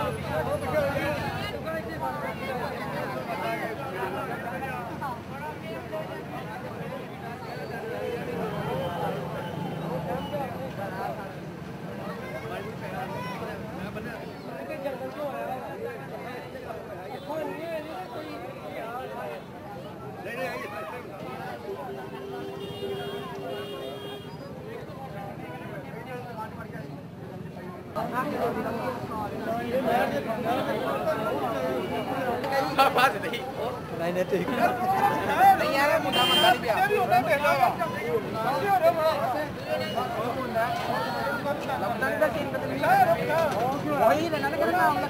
नहीं ठीक नहीं यार मुद्दा मंदा नहीं पिया लमदन का सीन पता नहीं वही रहना ना करना हम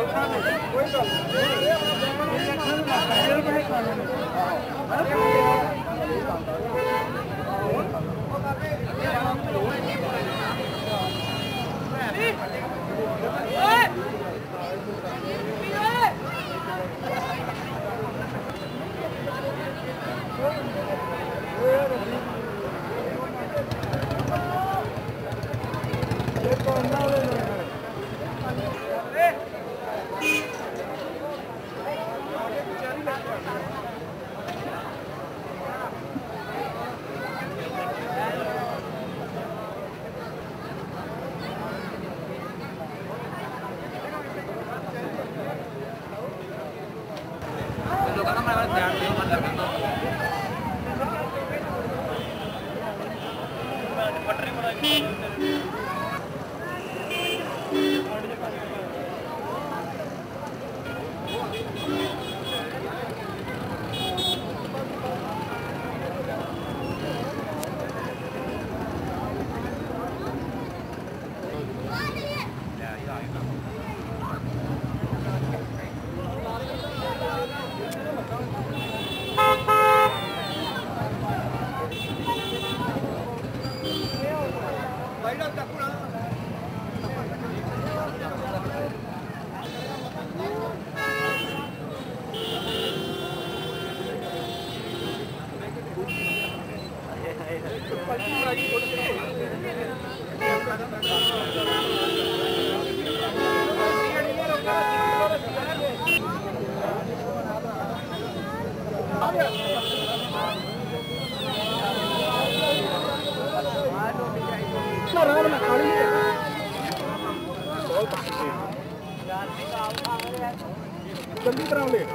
जल्दी तरह ले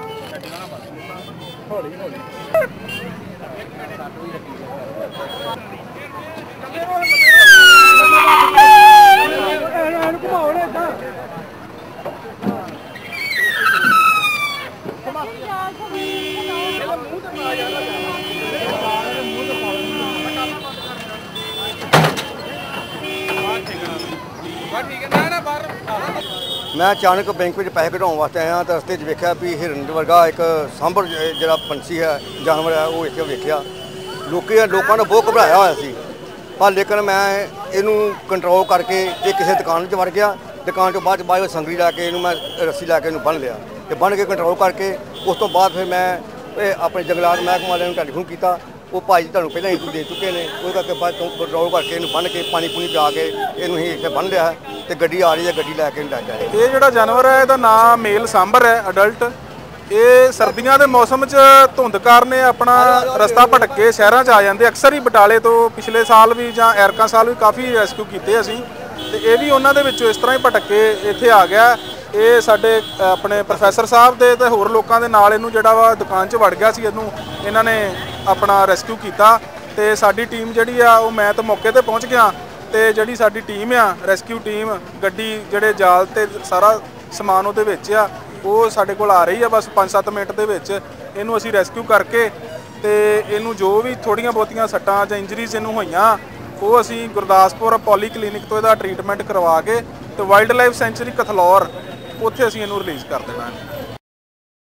हौली हौली मैं अचानक बैंक में पैसे कढ़ाने वास्ते आया तो रस्ते वेख्या भी हिरन वर्गा एक सांभर जो पंछी है जानवर है वो इतने वेख्या लोगों ने बहुत घबराया हुआ सी पर लेकिन मैं इनू कंट्रोल करके किसी दुकान वड़ गया दुकान तो बाद संगली लैके इनू मैं रस्सी लैके इनू बन लिया तो बन के कंट्रोल करके उस तो बाद फिर मैं अपने जंगलात महकमे वाले टेलीफोन किया वो भाई तुहानू पहले ही दे चुके हैं वो करके बाद कंट्रोल करके इनू बन के पानी पूनी पिया के इनू ही इतने बन लिया तो गड्डी आ रही है गड्डी लैके लै जाए। ये जो जानवर है इसका नाम मेल सांभर है अडल्ट ये सर्दियों के मौसम च धुंध कारन अपना रस्ता भटक के शहरों आ जाते अक्सर ही बटाले तो पिछले साल भी या एरका साल भी काफ़ी रेस्क्यू किए असी तो ये भी उन्होंने इस तरह ही भटक के इत्थे आ गया। ये साडे अपने प्रोफैसर साहब के तो होर लोगों के नाल इनू जिहड़ा वा दुकान च वड़ गया सी इनू इन्होंने अपना रेस्क्यू किया तो साडी टीम जिहड़ी आ वो मैं तो मौके पर पहुँच गया तो जिहड़ी साडी टीम आ रेस्क्यू टीम गड्डी जिहड़े जाल ते सारा समान उहदे विच आ वो साडे कोल आ रही है बस 5-7 मिनट दे विच इनू असीं रेस्क्यू करके तो इनू जो भी थोड़ियां बहुतियां सट्टां जां इंजरीज इनू होईयां वो असीं गुरदासपुर पॉली क्लीनिक तो इहदा ट्रीटमेंट करवा के तो वाइल्ड लाइफ सेंचुरी कथलौर उत्थे असीं इनू रिलीज़ कर देना है।